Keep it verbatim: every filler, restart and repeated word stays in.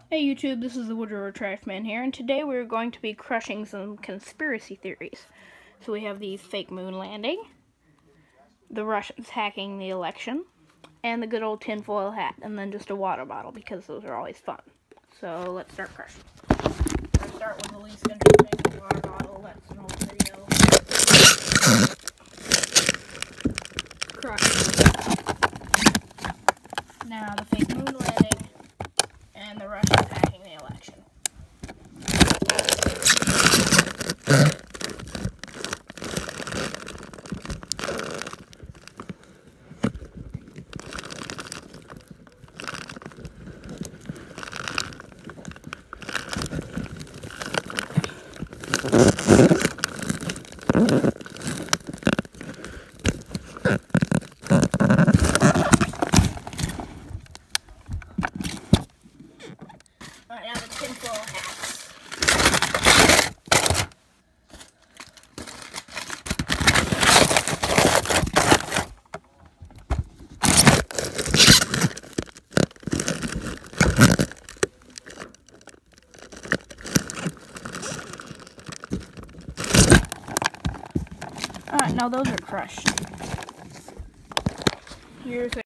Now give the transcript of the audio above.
Hey YouTube, this is the Woodrow Trash Man here, and today we're going to be crushing some conspiracy theories. So we have the fake moon landing, the Russians hacking the election, and the good old tinfoil hat, and then just a water bottle, because those are always fun. So let's start crushing. Let's start with the least interesting, the water bottle. That's an old video. Crush. Now the fake moon landing, and the Russians hacking the election. Alright, now the tinfoil hats. Alright, now those are crushed. Here's